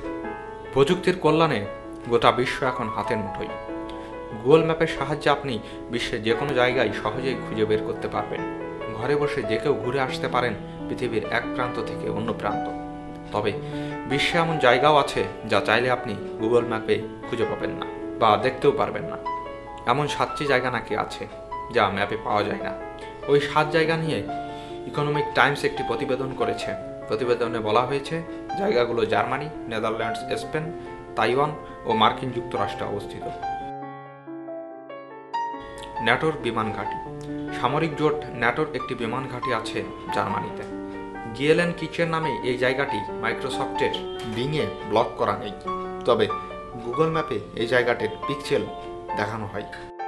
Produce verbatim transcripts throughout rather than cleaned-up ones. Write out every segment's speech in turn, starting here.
প্রযুক্তির কল্যাণে গোটা বিশ্ব এখন হাতের মুঠোয়। গুগল ম্যাপের সাহায্যে আপনি বিশ্বের যে কোনো জায়গায় সহজেই খুঁজে বের করতে পারবেন। ঘরে বসে যে কেউ ঘুরে আসতে পারেন পৃথিবীর এক প্রান্ত থেকে অন্য প্রান্ত। তবে বিশ্বে এমন জায়গাও আছে যা চাইলে আপনি গুগল ম্যাপে খুঁজে পাবেন না বা দেখতেও পারবেন না। এমন সাতটি জায়গা নাকি আছে যা ম্যাপে পাওয়া যায় না। ওই সাত জায়গা নিয়ে ইকোনমিক টাইমস একটি প্রতিবেদন করেছে। প্রতিবেদনে বলা হয়েছে জায়গাগুলো জার্মানি, নেদারল্যান্ডস, স্পেন, তাইওয়ান ও মার্কিন যুক্তরাষ্ট্রে অবস্থিত। ন্যাটোর বিমান ঘাঁটি। সামরিক জোট ন্যাটোর একটি বিমান ঘাঁটি আছে জার্মানিতে। গিয়েলেন কিচেন নামে এই জায়গাটি মাইক্রোসফটের বিংয়ে ব্লক করা নেই, তবে গুগল ম্যাপে এই জায়গাটির পিক্সেল দেখানো হয়।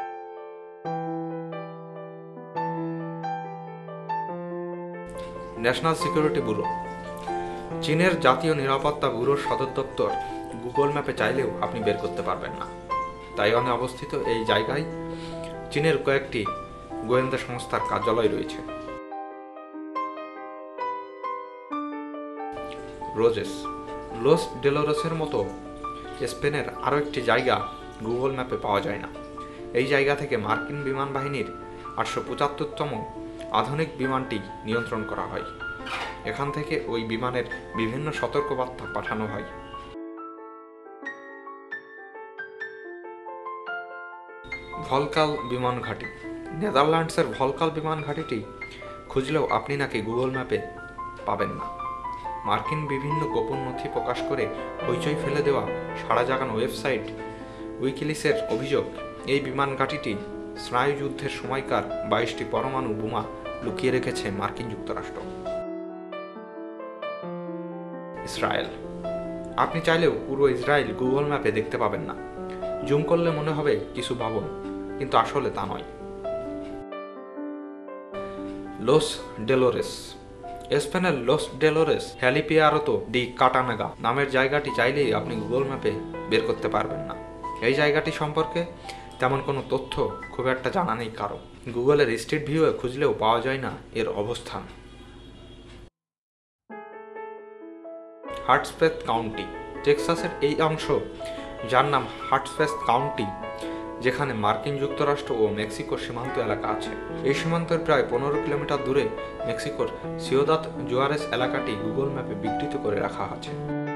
National Security Bureau. চীনের জাতীয় নিরাপত্তা ব্যুরোর সদর দপ্তর গুগল ম্যাপে চাইলেও আপনি বের করতে পারবেন না। তাইওয়ানে অবস্থিত এই জায়গায় চীনের কয়েকটি গোয়েন্দা সংস্থার কার্যালয় রয়েছে। রোজেস। লস ডেলোরেসের মতো স্পেনের আরও একটি জায়গা গুগল ম্যাপে পাওয়া যায় না। এই জায়গা থেকে মার্কিন বিমান বাহিনীর আটশো পঁচাত্তরতম আধুনিক বিমানটি নিয়ন্ত্রণ করা হয়। এখান থেকে ওই বিমানের বিভিন্ন সতর্কবার্তা পাঠানো হয়। ভলকাল বিমান ঘাঁটি। নেদারল্যান্ডসের ভলকাল বিমান ঘাঁটিটি খুঁজলেও আপনি নাকি গুগল ম্যাপে পাবেন না। মার্কিন বিভিন্ন গোপন নথি প্রকাশ করে হইচই ফেলে দেওয়া সাড়া জাগানো ওয়েবসাইট উইকিলিক্সের অভিযোগ, এই বিমান ঘাঁটিটি স্নায়ুযুদ্ধের সময়কার বাইশটি পরমাণু বোমা লুকিয়ে রেখেছে মার্কিন যুক্তরাষ্ট্র। ইসরায়েল। আপনি চাইলেও পুরো ইসরায়েল গুগল ম্যাপে দেখতে পাবেন না। জুম করলে মনে হবে কিছু ভবন, কিন্তু আসলে তা নয়। Los Dolores. স্পেনের লস ডেলোরেস হ্যালিপিয়ারতো ডি কাটানাগা নামের জায়গাটি চাইলেই আপনি গুগল ম্যাপে বের করতে পারবেন না। এই জায়গাটি সম্পর্কে তেমন কোনো তথ্য খুব একটা জানা নেই কারো। গুগলের স্ট্রিট ভিউয়ে খুঁজলেও পাওয়া যায় না এর অবস্থান। হার্টসফেস কাউন্টি। টেক্সাসের এই অংশ, যার নাম হার্টসফেস কাউন্টি, যেখানে মার্কিন যুক্তরাষ্ট্র ও মেক্সিকোর সীমান্ত এলাকা আছে। এই সীমান্তের প্রায় পনেরো কিলোমিটার দূরে মেক্সিকোর সিওদাদ জুয়ারেস এলাকাটি গুগল ম্যাপে বিকৃত করে রাখা আছে।